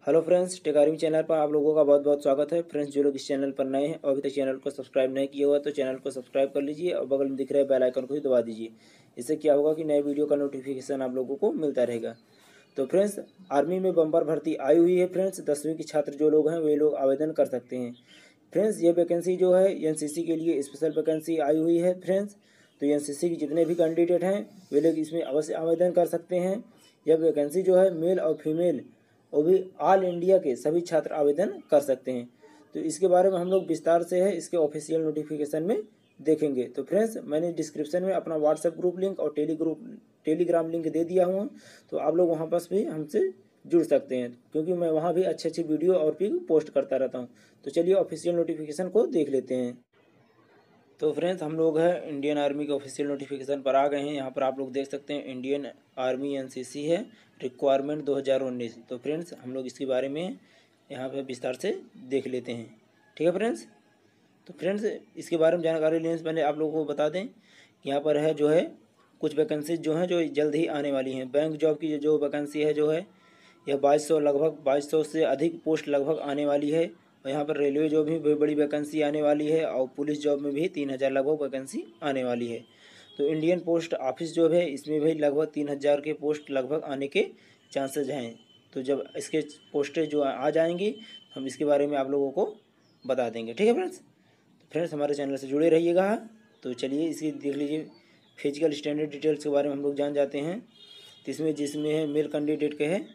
Hello friends, tech army channel पर आप लोगों का बहुत बहुत स्वागत है। फ्रेंड्स, जो लोग इस चैनल पर नए हैं और अभी तक चैनल को सब्सक्राइब नहीं किया हुआ तो चैनल को सब्सक्राइब कर लीजिए और बगल में दिख रहे बेल आइकन को ही दबा दीजिए। इससे क्या होगा कि नए वीडियो का नोटिफिकेशन आप लोगों को मिलता रहेगा। तो फ्रेंड्स, आर्मी में बम्पर भर्ती आई हुई है। फ्रेंड्स, 10वीं के छात्र जो लोग हैं वे लोग आवेदन कर सकते हैं। फ्रेंड्स, ये वैकेंसी जो है एनसीसी के लिए स्पेशल वैकेंसी आई हुई है। फ्रेंड्स, तो एनसीसी के जितने भी कैंडिडेट हैं वे लोग इसमें अवश्य आवेदन कर सकते हैं। यह वैकेंसी जो है मेल और फीमेल वो भी ऑल इंडिया के सभी छात्र आवेदन कर सकते हैं। तो इसके बारे में हम लोग विस्तार से है इसके ऑफिशियल नोटिफिकेशन में देखेंगे। तो फ्रेंड्स, मैंने डिस्क्रिप्शन में अपना व्हाट्सएप ग्रुप लिंक और टेलीग्राम लिंक दे दिया हूँ, तो आप लोग वहाँ पर भी हमसे जुड़ सकते हैं, क्योंकि मैं वहाँ भी अच्छी अच्छी वीडियो और भी पोस्ट करता रहता हूँ। तो चलिए ऑफिशियल नोटिफिकेशन को देख लेते हैं। तो फ्रेंड्स, हम लोग हैं इंडियन आर्मी के ऑफिशियल नोटिफिकेशन पर आ गए हैं। यहाँ पर आप लोग देख सकते हैं इंडियन आर्मी एनसीसी है, रिक्वायरमेंट 2019। तो फ्रेंड्स, हम लोग इसके बारे में यहाँ पर विस्तार से देख लेते हैं। ठीक है फ्रेंड्स। तो फ्रेंड्स, इसके बारे में जानकारी लेने से पहले आप लोगों को बता दें कि यहाँ पर है जो है कुछ वैकेंसीज जो हैं जो जल्द ही आने वाली हैं। बैंक जॉब की जो वैकेंसी है जो है यह 2200 लगभग 2200 से अधिक पोस्ट लगभग आने वाली है। और यहाँ पर रेलवे जॉब भी बड़ी वैकेंसी आने वाली है और पुलिस जॉब में भी 3000 लगभग वैकेंसी आने वाली है। तो इंडियन पोस्ट ऑफिस जॉब है इसमें भी लगभग 3000 के पोस्ट लगभग आने के चांसेज हैं। तो जब इसके पोस्टें जो आ जाएंगी हम इसके बारे में आप लोगों को बता देंगे। ठीक है फ्रेंड्स। तो फ्रेंड्स, हमारे चैनल से जुड़े रहिएगा। तो चलिए इसकी देख लीजिए फिजिकल स्टैंडर्ड डिटेल्स के बारे में हम लोग जान जाते हैं। तो इसमें जिसमें है मेल कैंडिडेट के है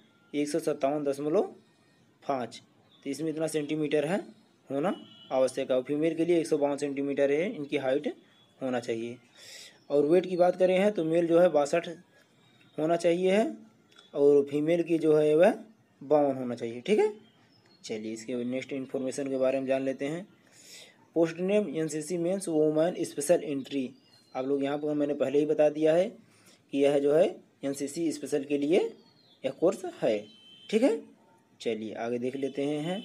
157.5। तो इसमें इतना सेंटीमीटर है होना आवश्यक है। और फीमेल के लिए 152 सेंटीमीटर है इनकी हाइट होना चाहिए। और वेट की बात करें हैं तो मेल जो है 62 होना चाहिए है और फीमेल की जो है वह 52 होना चाहिए। ठीक है। चलिए इसके नेक्स्ट इन्फॉर्मेशन के बारे में जान लेते हैं। Post name NCC men's women special entry. आप लोग यहाँ पर मैंने पहले ही बता दिया है कि यह जो है एनसीसी स्पेशल के लिए यह कोर्स है। ठीक है। चलिए आगे देख लेते हैं।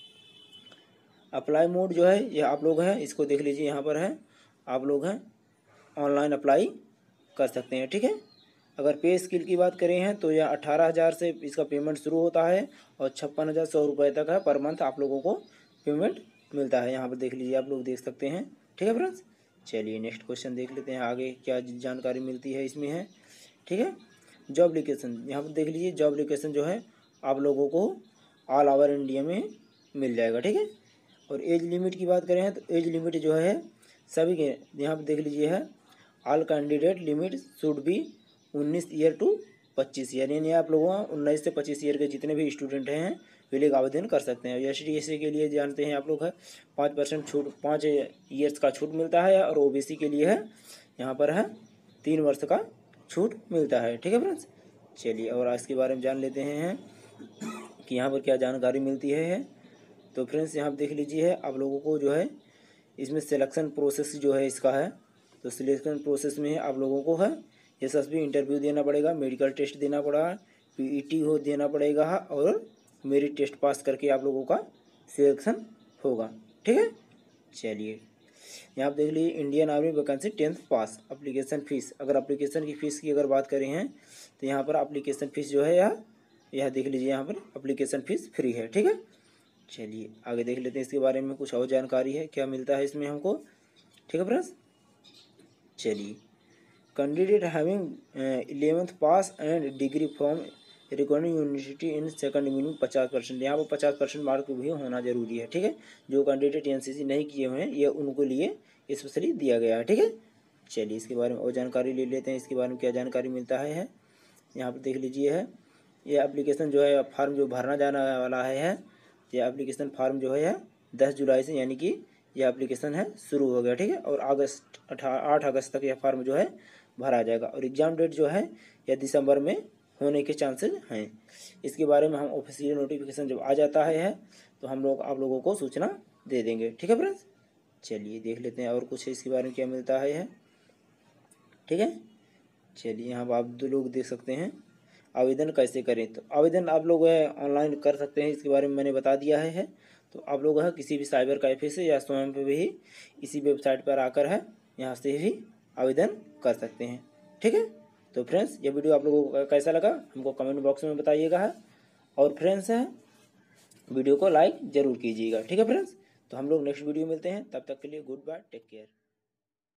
अप्लाई मोड जो है ये आप लोग हैं इसको देख लीजिए। यहाँ पर है आप लोग हैं ऑनलाइन अप्लाई कर सकते हैं। ठीक है। अगर पे स्किल की बात करें हैं तो यह 18,000 से इसका पेमेंट शुरू होता है और 56,100 रुपये तक है पर मंथ आप लोगों को पेमेंट मिलता है। यहाँ पर देख लीजिए, आप लोग देख सकते हैं। ठीक है फ्रेंड्स। चलिए नेक्स्ट क्वेश्चन देख लेते हैं आगे क्या जानकारी मिलती है इसमें है। ठीक है। जॉब लोकेशन यहाँ पर देख लीजिए। जॉब लोकेशन जो है आप लोगों को ऑल ओवर इंडिया में मिल जाएगा। ठीक है। और एज लिमिट की बात करें तो एज लिमिट जो है सभी के यहाँ पर देख लीजिए है all candidate limit should be 19 year to 25 year, यानी आप लोगों 19 से 25 ईयर के जितने भी स्टूडेंट हैं वे लोग आवेदन कर सकते हैं। एसटी के लिए जानते हैं आप लोग है 5% छूट 5 ईयर्स का छूट मिलता है और ओबीसी के लिए है यहाँ पर है 3 वर्ष का छूट मिलता है। ठीक है फ्रेंड्स। चलिए और आज के बारे में जान लेते हैं कि यहाँ पर क्या जानकारी मिलती है। तो फ्रेंड्स, यहाँ पर देख लीजिए है आप लोगों को जो है इसमें सिलेक्शन प्रोसेस जो है इसका है। तो सिलेक्शन प्रोसेस में आप लोगों को है एसएसबी इंटरव्यू देना पड़ेगा, मेडिकल टेस्ट देना पड़ेगा, पीईटी हो देना पड़ेगा और मेरिट टेस्ट पास करके आप लोगों का सिलेक्शन होगा। ठीक है। चलिए यहाँ आप देख लीजिए Indian army vacancy 10th pass. Application fees, अगर एप्लीकेशन की फ़ीस की अगर बात करें हैं तो यहाँ पर एप्लीकेशन फ़ीस जो है यह देख लीजिए यहाँ पर एप्लीकेशन फ़ीस फ्री है। ठीक है। चलिए आगे देख लेते हैं इसके बारे में कुछ और जानकारी है क्या मिलता है इसमें हमको। ठीक है फ्रेंड्स। चलिए candidate having 11th pass and degree from recognised university in second minimum 50%। यहाँ पर 50% मार्क भी होना जरूरी है। ठीक है। जो कैंडिडेट एनसीसी नहीं किए हुए हैं ये उनको लिए स्पेशली दिया गया है। ठीक है। चलिए इसके बारे में और जानकारी ले लेते हैं। इसके बारे में क्या जानकारी मिलता है यहाँ पर देख लीजिए है। ये एप्लीकेशन जो है फॉर्म जो भरना जाने वाला है ये एप्लीकेशन फॉर्म जो है 10 जुलाई से यानी कि यह एप्लीकेशन है शुरू हो गया। ठीक है। और 8 अगस्त तक यह फॉर्म जो है भरा जाएगा और एग्ज़ाम डेट जो है यह दिसंबर में होने के चांसेस हैं। इसके बारे में हम ऑफिशियल नोटिफिकेशन जब आ जाता है तो हम लोग आप लोगों को सूचना दे देंगे। ठीक है फ्रेंड्स। चलिए देख लेते हैं और कुछ इसके बारे में क्या मिलता है। ठीक है। चलिए यहाँ आप दो लोग देख सकते हैं आवेदन कैसे करें। तो आवेदन आप लोग ऑनलाइन कर सकते हैं, इसके बारे में मैंने बता दिया है। तो आप लोग है किसी भी साइबर कैफे से या स्वयं पे भी इसी वेबसाइट पर आकर है यहाँ से भी आवेदन कर सकते हैं। ठीक है। तो फ्रेंड्स, ये वीडियो आप लोगों को कैसा लगा हमको कमेंट बॉक्स में बताइएगा है। और फ्रेंड्स है वीडियो को लाइक ज़रूर कीजिएगा। ठीक है फ्रेंड्स, तो हम लोग नेक्स्ट वीडियो मिलते हैं, तब तक के लिए गुड बाय, टेक केयर।